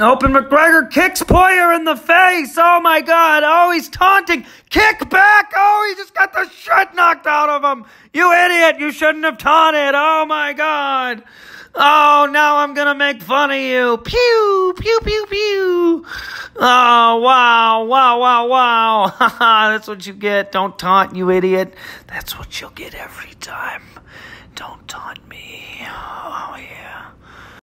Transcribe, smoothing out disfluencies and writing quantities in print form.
Nope, and McGregor kicks Poirier in the face. Oh, my God. Oh, he's taunting. Kick back. Oh, he just got the shit knocked out of him. You idiot. You shouldn't have taunted. Oh, my God. Oh, now I'm going to make fun of you. Pew, pew, pew, pew. Oh, wow, wow, wow, wow. That's what you get. Don't taunt, you idiot. That's what you'll get every time. Don't taunt me. Oh, yeah.